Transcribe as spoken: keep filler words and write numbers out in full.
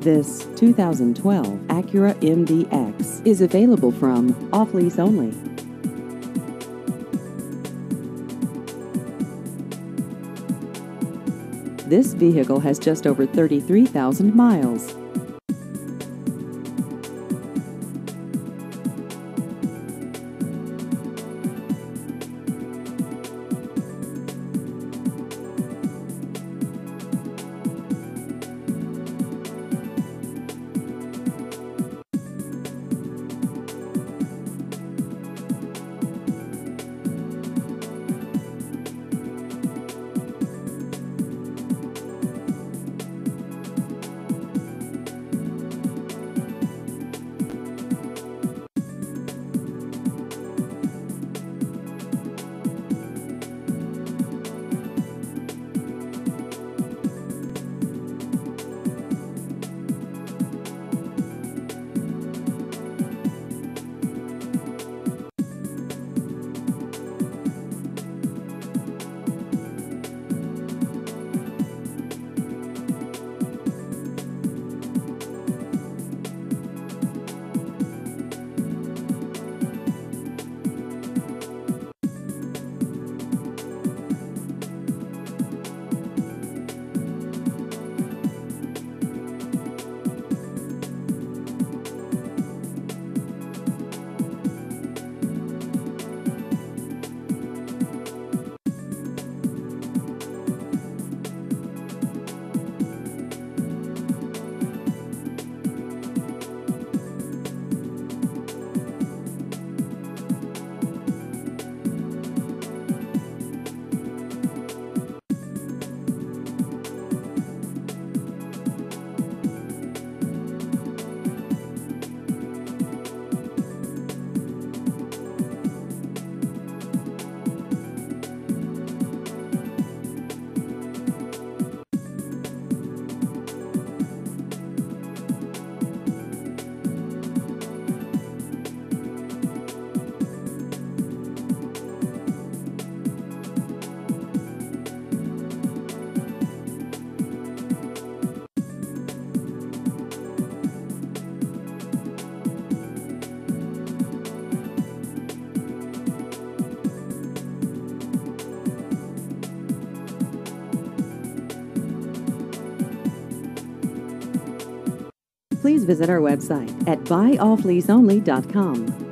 This two thousand twelve Acura M D X is available from off-lease only. This vehicle has just over thirty-three thousand miles. Please visit our website at buy off lease only dot com.